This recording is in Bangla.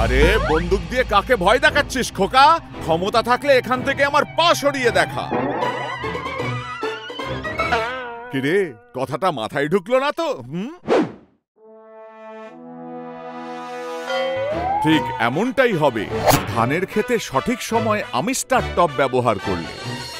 আরে বন্দুক দিয়ে কাকে ভয় দেখাচ্ছিস খোকা? ক্ষমতা থাকলে এখান থেকে আমার পা সরিয়ে দেখা। কিরে, কথাটা মাথায় ঢুকলো না তো? ঠিক এমনটাই হবে ধানের ক্ষেতে সঠিক সময় আমি স্টার টপ ব্যবহার করলে।